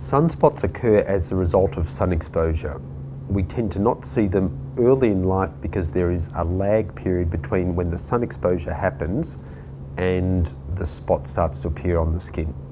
Sunspots occur as the result of sun exposure. We tend to not see them early in life because there is a lag period between when the sun exposure happens and the spot starts to appear on the skin.